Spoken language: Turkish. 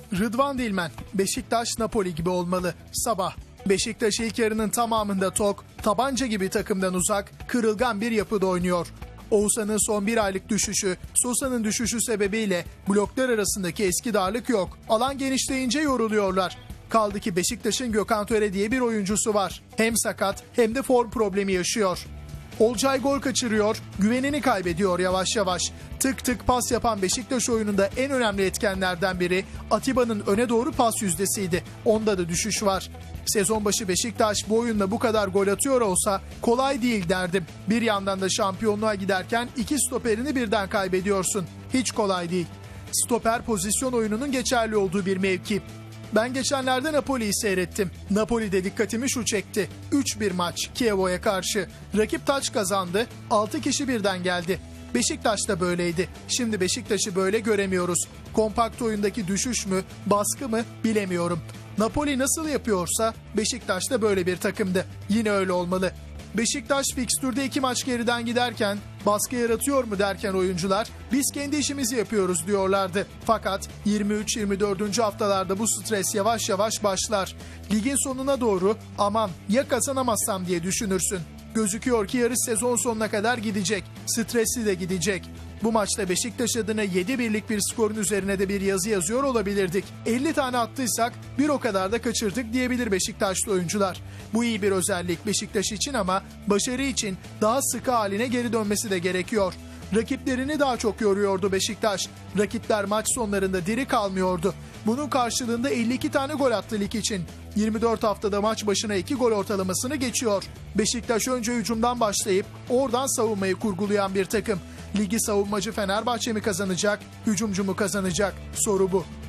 Rıdvan Dilmen, Beşiktaş Napoli gibi olmalı. Sabah. Beşiktaş ilk yarının tamamında tok, tabanca gibi takımdan uzak, kırılgan bir yapıda oynuyor. Oğuzhan'ın son bir aylık düşüşü, Sosa'nın düşüşü sebebiyle bloklar arasındaki eski darlık yok. Alan genişleyince yoruluyorlar. Kaldı ki Beşiktaş'ın Gökhan Töre diye bir oyuncusu var. Hem sakat hem de form problemi yaşıyor. Olcay gol kaçırıyor, güvenini kaybediyor yavaş yavaş. Tık tık pas yapan Beşiktaş oyununda en önemli etkenlerden biri Atiba'nın öne doğru pas yüzdesiydi. Onda da düşüş var. Sezon başı Beşiktaş bu oyunla bu kadar gol atıyor olsa kolay değil derdim. Bir yandan da şampiyonluğa giderken iki stoperini birden kaybediyorsun. Hiç kolay değil. Stoper pozisyon oyununun geçerli olduğu bir mevki. Ben geçenlerde Napoli'yi seyrettim. Napoli'de dikkatimi şu çekti. 3-1 maç Chievo'ya karşı. Rakip taç kazandı. 6 kişi birden geldi. Beşiktaş da böyleydi. Şimdi Beşiktaş'ı böyle göremiyoruz. Kompakt oyundaki düşüş mü, baskı mı bilemiyorum. Napoli nasıl yapıyorsa Beşiktaş da böyle bir takımdı. Yine öyle olmalı. Beşiktaş fikstürde 2 maç geriden giderken baskı yaratıyor mu derken oyuncular biz kendi işimizi yapıyoruz diyorlardı. Fakat 23-24. haftalarda bu stres yavaş yavaş başlar. Ligin sonuna doğru aman ya kazanamazsam diye düşünürsün. Gözüküyor ki yarış sezon sonuna kadar gidecek. Stresli de gidecek. Bu maçta Beşiktaş adına 7-1'lik bir skorun üzerine de bir yazı yazıyor olabilirdik. 50 tane attıysak bir o kadar da kaçırdık diyebilir Beşiktaşlı oyuncular. Bu iyi bir özellik Beşiktaş için ama başarı için daha sıkı haline geri dönmesi de gerekiyor. Rakiplerini daha çok yoruyordu Beşiktaş. Rakipler maç sonlarında diri kalmıyordu. Bunun karşılığında 52 tane gol attı lig için. 24 haftada maç başına 2 gol ortalamasını geçiyor. Beşiktaş önce hücumdan başlayıp oradan savunmayı kurgulayan bir takım. Ligi savunmacı Fenerbahçe mi kazanacak, hücumcu mu kazanacak? Soru bu.